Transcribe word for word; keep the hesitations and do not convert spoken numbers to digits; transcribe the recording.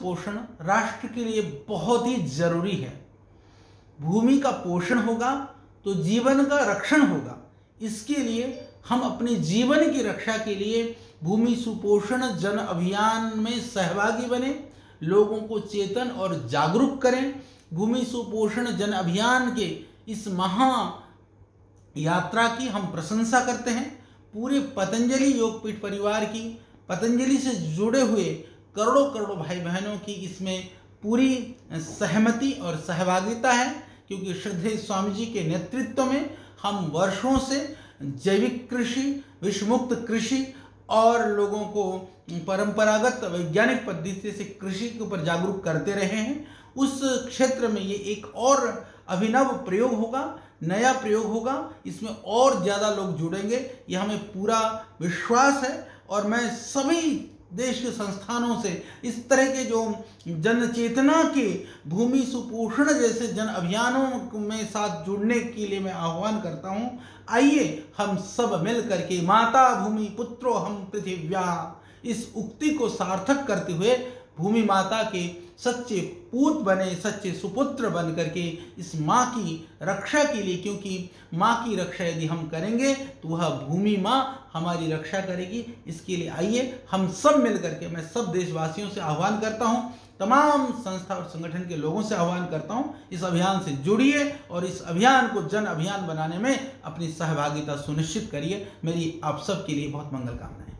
सुपोषण राष्ट्र के लिए बहुत ही जरूरी है। भूमि का पोषण होगा तो जीवन का रक्षण होगा। इसके लिए हम अपने जीवन की रक्षा के लिए भूमि सुपोषण जन अभियान में सहभागी बने, लोगों को चेतन और जागरूक करें। भूमि सुपोषण जन अभियान के इस महा यात्रा की हम प्रशंसा करते हैं। पूरे पतंजलि योगपीठ परिवार की, पतंजलि से जुड़े हुए करोड़ों करोड़ों भाई बहनों की इसमें पूरी सहमति और सहभागिता है, क्योंकि श्रद्धेय स्वामी जी के नेतृत्व में हम वर्षों से जैविक कृषि, विषमुक्त कृषि और लोगों को परंपरागत वैज्ञानिक पद्धति से कृषि के ऊपर जागरूक करते रहे हैं। उस क्षेत्र में ये एक और अभिनव प्रयोग होगा, नया प्रयोग होगा। इसमें और ज़्यादा लोग जुड़ेंगे, ये हमें पूरा विश्वास है। और मैं सभी देश के संस्थानों से इस तरह के जो जन चेतना के भूमि सुपोषण जैसे जन अभियानों में साथ जुड़ने के लिए मैं आह्वान करता हूँ। आइए हम सब मिल करके माता भूमि पुत्रो हम पृथिव्या, इस उक्ति को सार्थक करते हुए भूमि माता के सच्चे पूत बने, सच्चे सुपुत्र बन करके इस माँ की रक्षा के लिए, क्योंकि माँ की रक्षा यदि हम करेंगे तो वह भूमि माँ हमारी रक्षा करेगी। इसके लिए आइए हम सब मिल करके, मैं सब देशवासियों से आह्वान करता हूँ, तमाम संस्था और संगठन के लोगों से आह्वान करता हूँ, इस अभियान से जुड़िए और इस अभियान को जन अभियान बनाने में अपनी सहभागिता सुनिश्चित करिए। मेरी आप सब के लिए बहुत मंगल कामनाएं।